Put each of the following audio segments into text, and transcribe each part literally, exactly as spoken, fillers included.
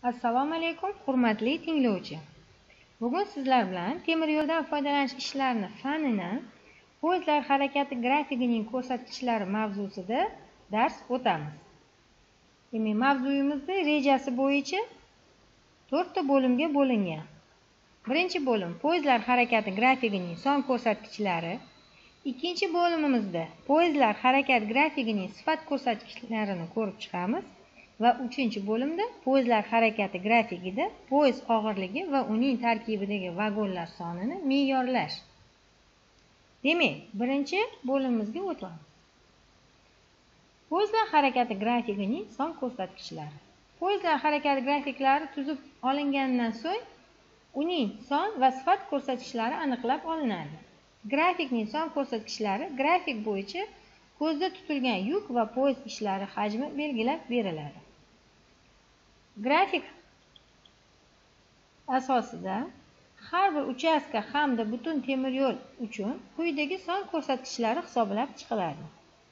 Assalomu alaykum, hurmatli tinglovchi. Bugun sizlar bilan temir yo'ldan foydalanish ishlarini fanini, poyezdlar harakati grafikining ko'rsatkichlari mavzusida dars o'tamiz. Demak, mavzuyimizning rejasi bo'yicha to'rtta bo'limga bo'lingan. Birinchi bo'lim poyezdlar harakati grafikining son ko'rsatkichlari. Ikkinchi bo'limimizda poyezdlar harakat grafikining sifat ko'rsatkichlarini ko'rib chiqamiz. Va uchinchi bo'limda poyezdlar harakati grafikida poyezd og'irligi va uning tarkibidagi vagonlar sonini me'yorlash. Demak, birinchi bo'limimizga o'tamiz. Poyezdlar harakati grafikining son ko'rsatkichlari. Poyezdlar harakati grafiklari tuzib olingandan so'ng uning son va sifat ko'rsatkichlari aniqlab olinadi. Grafikning son ko'rsatkichlari grafik bo'yicha ko'zda tutilgan yuk va poyezd ishlari hajmi belgilab beriladi. Grafik asosida har bir uchastka hamda butun temir yo'l uchun quyidagi son ko'rsatkichlari hisoblab chiqiladi.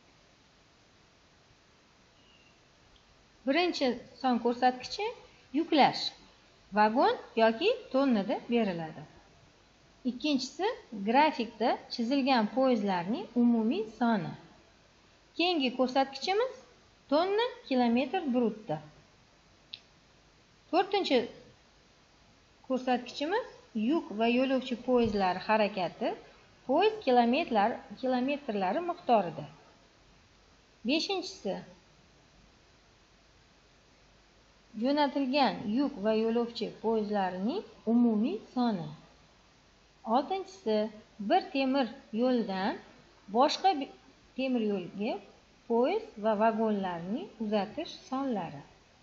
Birinchi son ko'rsatkichi yuklash vagon yoki tonnada beriladi. Ikkinchisi grafikda chizilgan poyezdlarning umumiy soni. Keyingi ko'rsatkichimiz tonna kilometr brutto. To'rtinchi ko'rsatkichimiz yuk va yo'lovchi poyezdlari harakati poyezd kilometr kilometrlari miqdorida. Beshinchisi jo'natilgan yuk va yo'lovchi poyezdlarining umumiy soni. Oltinchisi bir temir yo'ldan boshqa temir yo'lga poyezd va vagonlarni uzatish sonlari.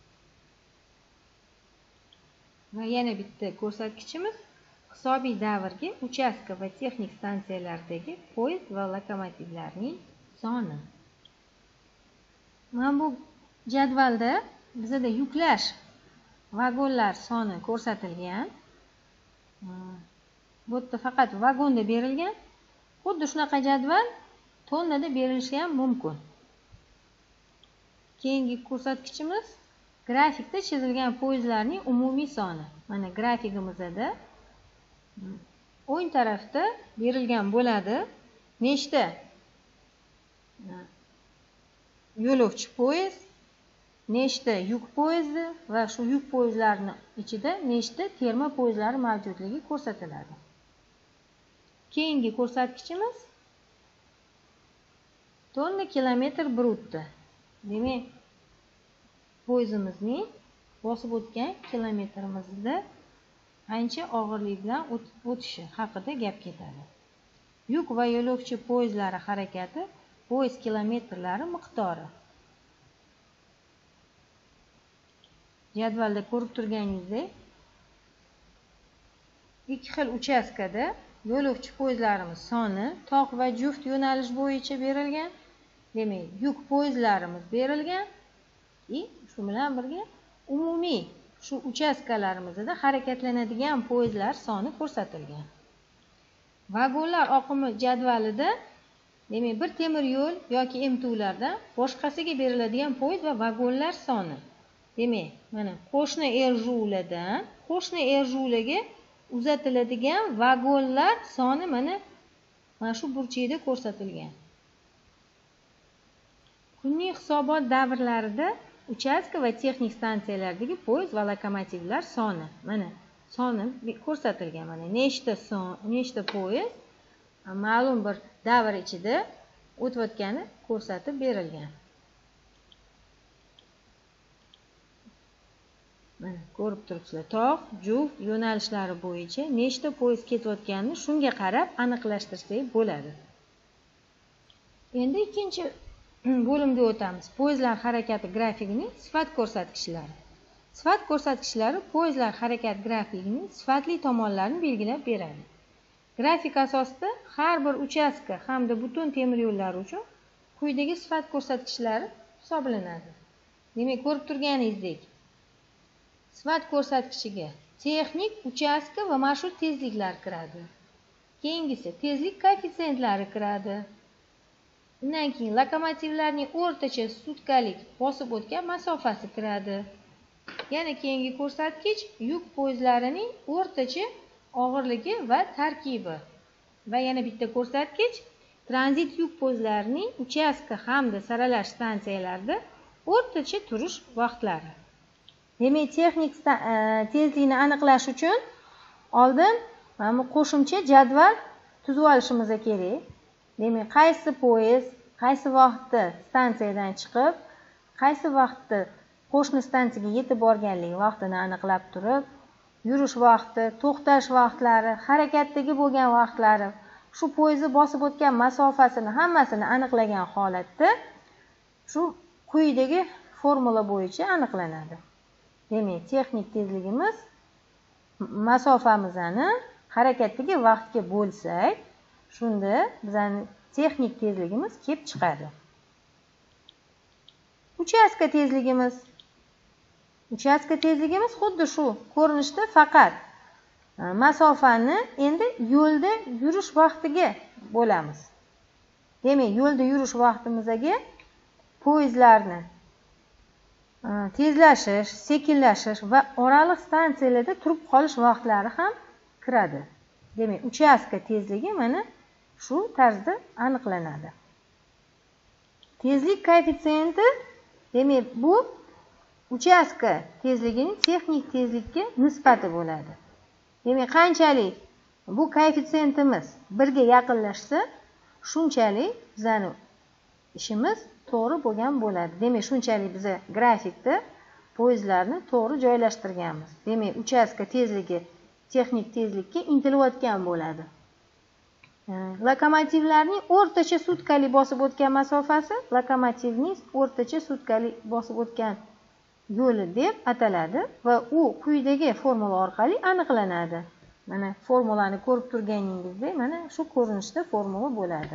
Va yana bitta ko'rsatkichimiz hisobiy davrga uchastka va texnik stansiyalardagi poyezd va lokomotivlarning soni. Mana bu jadvalda bizda yuklash vagonlar soni ko'rsatilgan. Bu yerda faqat vagonda berilgan. Xuddi shunaqa jadval tonnada berilishi ham mumkin. Keyingi ko'rsatkichimiz grafikda chizilgan poyezdlarning umumiy soni. Mana grafikimizda o'ng tarafda berilgan bo'ladi. Nechta yo'lovchi poyezd, nechta yuk poyezdi va shu yuk poyezdlarining ichida nechta terma poyezdlari mavjudligi ko'rsatiladi. Keyingi ko'rsatkichimiz tonna kilometr brutto. Demak, poyezdimizning bosib o'tgan kilometrimizda qancha og'irlik bilan o'tishi haqida gap ketadi. Yuk va yo'lovchi poyezdlari harakati poyezd kilometrlari miqdori. Jadvalda ko'rib turganingizdek, ikki xil uchastkada yo'lovchi poyezdlarimiz soni tog' va juft yo'nalish bo'yicha berilgan. Demak, yuk poyezdlarimiz berilgan. Shu bilan birga umumiy shu uchastkalarimizda harakatlanadigan poyezdlar soni ko'rsatilgan. Vagonlar oqimi jadvalida, demak, bir temir yo'l yoki M T U'lardan boshqasiga beriladigan poyezd va vagonlar soni. Demak, mana qo'shni Erjuvladan qo'shni Erjuvlaga uzatiladigan vagonlar soni mana mana shu burchakda ko'rsatilgan. Kunning hisobot davrlarida uchastka va texnik stansiyalardagi poyezd va lokomotivlar soni. Mana soni ko'rsatilgan. Mana nechta son, nechta poyezd ma'lum bir davr ichida o'tayotgani ko'rsatib berilgan. Mana ko'rib turibsizlar, tog', juft yo'nalishlari bo'yicha nechta poyezd ketayotganini shunga qarab aniqlashtirsak bo'ladi. Endi ikkinchi bo'limga o'tamiz. Poyezdlar harakati grafikining sifat ko'rsatkichlari. Sifat ko'rsatkichlari poyezdlar harakat grafikining sifatli tomonlarini belgilab beradi. Grafik asosida har bir uchastka hamda butun temir yo'llar uchun quyidagi sifat ko'rsatkichlari hisoblanadi. Demak, ko'rib turganingizdek, sifat ko'rsatkichiga texnik, uchastka va marshrut tezliklar kiradi. Keyingisi tezlik koeffitsentlari kiradi. Undan keyin lokomotivlarning o'rtacha sutkalik bosib o'tgan masofasi kiradi. yana keyingi ko'rsatkich yuk poyezdlarining o'rtacha og'irligi va tarkibi. Va yana bitta ko'rsatkich tranzit yuk poyezdlarining uchastka hamda saralash stansiyalarida o'rtacha turish vaqtlari. Demak, texnik tezlikni aniqlash uchun oldin mana qo'shimcha jadval tuzib olishimiz kerak. Demak, qaysi poyezd qaysi vaqtda stansiyadan chiqib, qaysi vaqtda qo'shni stansiyaga yetib borganligi vaqtini aniqlab turib, yurish vaqti, to'xtash vaqtlari, harakatdagi bo'lgan vaqtlari, shu poyezdni bosib o'tgan masofasini hammasini aniqlagan holatda shu quyidagi formula bo'yicha aniqlanadi. Demak, texnik tezligimiz masofamizni harakatdagi vaqtga bo'lsak, shunda bizning texnik tezligimiz kelib chiqadi. Uchastka tezligimiz. Uchastka tezligimiz xuddi shu ko'rinishda, faqat masofani endi yo'lda yurish vaqtiga bo'lamiz. Demak, yo'lda yurish vaqtimizga poyezdlarni tezlashish, sekinlashish va oraliq stansiyalarda turib qolish vaqtlari ham kiradi. Demak, uchastka tezligi mana shu tarzda aniqlanadi. Tezlik koeffitsiyenti, demak, bu uchastka tezligining texnik tezlikka nisbati bo'ladi. Demak, qanchalik bu koeffitsiyentimiz birga yaqinlashsa, shunchalik bizning ishimiz to'g'ri bo'lgan bo'ladi. Demak, shunchalik biz grafikda poyezdlarni to'g'ri joylashtirganmiz. Demak, uchastka tezligi texnik tezlikka intilayotgan bo'ladi. Lokomotivlarning o'rtacha sutkalik bosib o'tgan masofasi lokomotivning o'rtacha sutkalik bosib o'tgan yo'li deb ataladi va u quyidagi formula orqali aniqlanadi. Mana formulani ko'rib turganingizdek, mana shu ko'rinishda formula bo'ladi.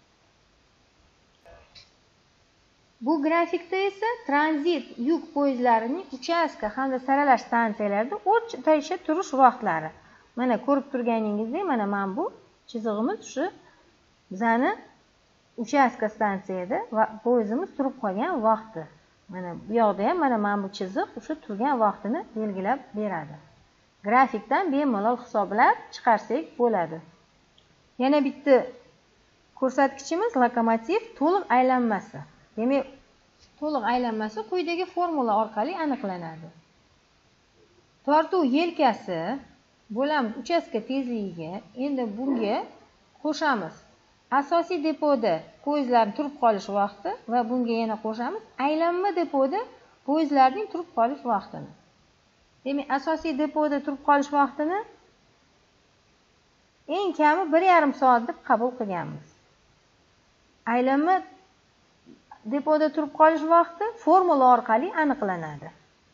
Bu grafikda esa tranzit yuk poyezdlarining uchastka hamda saralash stansiyalarida o'rtacha turish vaqtlari. Mana ko'rib turganingizdek, mana men bu chizig'imiz shu bizani uchastka stansiyada va poyezdimiz turib qolgan vaqti. Mana bu yoqda ham mana men bu chiziq o'sha turgan vaqtini belgilab beradi. Grafikdan bemalol hisoblab chiqarsak bo'ladi. Yana bitta ko'rsatkichimiz lokomotiv to'liq aylanmasi. Demak, to'liq aylanmasi quyidagi formula orqali aniqlanadi. Tortuv yelkasi bo'lamiz uchastka tezligiga endi bunga qo'shamiz asosiy depoda poyezdlarning turib qolish vaqti va bunga yana qo'shamiz aylanma depoda poyezdlarning turib qolish vaqtini. Demak, asosiy depoda turib qolish vaqtini eng kami bir yarim soat deb qabul qilganmiz. Aylanma depoda turib qolish vaqti formula orqali aniqlanadi.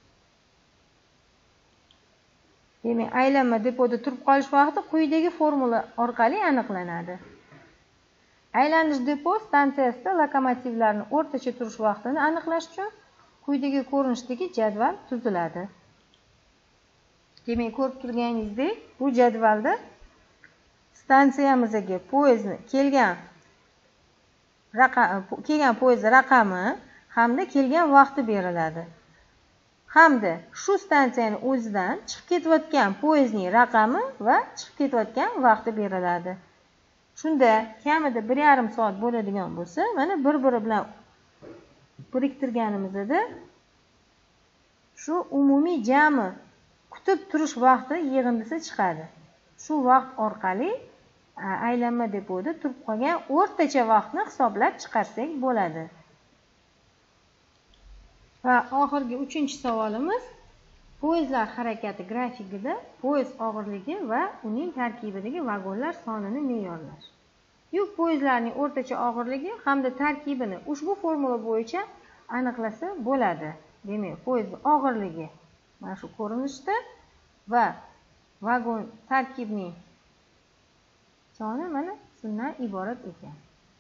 Demak, aylanma depoda turib qolish vaqti quyidagi formula orqali aniqlanadi. Aylanish depo stansiyasida lokomotivlarning o'rtacha turish vaqtini aniqlash uchun quyidagi ko'rinishdagi jadval tuziladi. Demak, ko'rib turganingizdek, bu jadvalda stansiyamizga poyezdni kelgan raqam kelgan poyezd raqami hamda kelgan vaqti beriladi. Hamda shu stansiyaning o'zidan chiqib ketayotgan poyezdning raqami va chiqib ketayotgan vaqti beriladi. Shunda kamida bir yarim soat bo'ladigan bo'lsa, mana bir-biri bilan biriktirganimizda shu umumiy jami kutib turish vaqti yig'indisi chiqadi. Shu vaqt orqali aylanma depoda turib qolgan o'rtacha vaqtni hisoblab chiqarsak bo'ladi. Va oxirgi uchinchi savolimiz poyezdlar harakati grafikida poyezd og'irligi va uning tarkibidagi vagonlar sonini me'yorlash. Yuk poyezdlarning o'rtacha og'irligi hamda tarkibini ushbu formula bo'yicha aniqlasa bo'ladi. Demak, poyezd og'irligi mana shu ko'rinishda va vagon tarkibining soni mana shundan iborat ekan.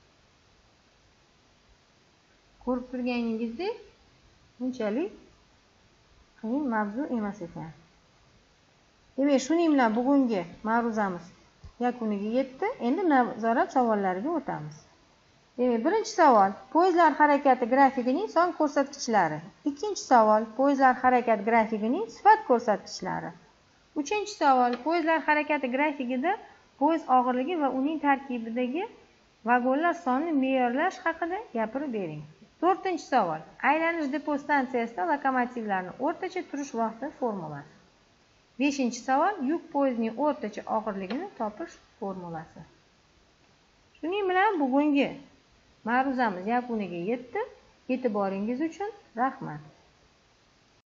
Ko'rib turganingizdek, bunchalik qiyin mavzu emas ekan. Demak, shuning bilan bugungi ma'ruzamiz yakuniga yetdi. Endi nazorat savollariga o'tamiz. Demak, birinchi savol poyezdlar harakati grafikining son ko'rsatkichlari. Ikkinchi savol poyezdlar harakati grafikining sifat ko'rsatkichlari. Uchinchi savol poyezdlar harakati grafikida poyezd og'irligi va uning tarkibidagi vagonlar sonini me'yorlash haqida gapirib bering. To'rtinchi savol aylanish depo stansiyasida lokomotivlarning o'rtacha turish vaqti formulasi. Beshinchi savol yuk poyezdining o'rtacha og'irligini topish formulasi. Shuning bilan bugungi ma'ruzamiz yakuniga yetdi. E'tiboringiz uchun rahmat.